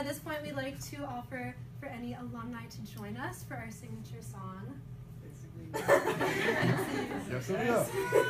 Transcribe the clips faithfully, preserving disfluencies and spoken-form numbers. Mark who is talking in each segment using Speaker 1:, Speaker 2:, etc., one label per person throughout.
Speaker 1: At this point, we'd like to offer for any alumni to join us for our signature song.
Speaker 2: Yes, sir. Yes.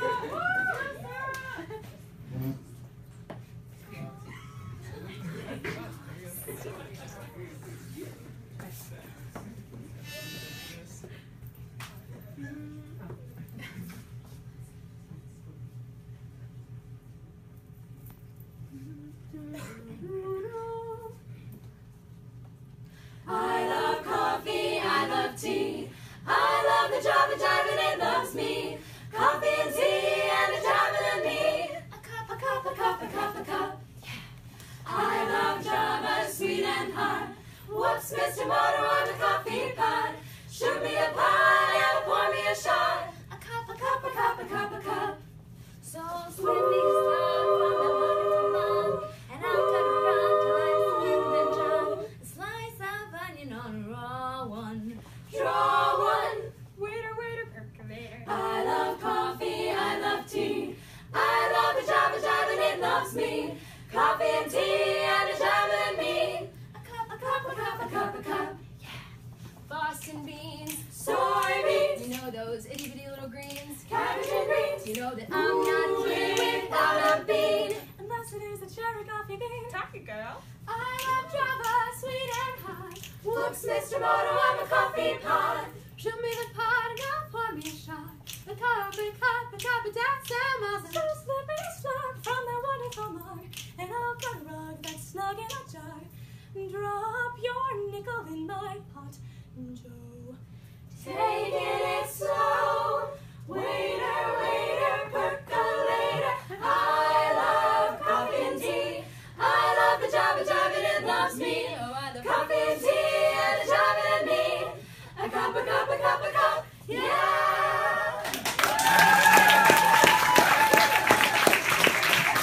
Speaker 3: I love coffee, I love tea. I love the Jive, the Jive, and it loves me. Coffee and tea, and the Jive and me. A cup, a cup, a cup, a cup, a cup. Yeah. I love Java, sweet and hot. Whoops, Mister Moto on the coffee pot. Shoot me a pie, and pour me a shot. A cup, a cup, a cup, a cup, a cup. So swiftly start from the wonderful mug, and I'll cut around till I skin the jug. A slice of onion on a raw one. Draw one. Waiter, waiter, percolator. I love coffee, I love tea. I love the Jive, the Jive, and it loves me. Coffee and tea, and the Jive and me. A cup, a cup, a cup, a cup, a cup. Yeah. Boston beans, soybeans. You know those itty bitty little greens. Cabbage and greens. You know that I'm not here without a bean. Unless it is a cherry coffee bean. Talk it, girl. I love Java, sweet and hot. Whoops, Mister Moto, I'm a coffee pot.
Speaker 1: Shoot me the pot and I'll pour me a shot. A cup, a cup, a cup of dazzle.
Speaker 3: So slippery slug from that wonderful mug. And I'll cut a rug that's snug in a jar. Drop your nickel in my pot, Joe. Take it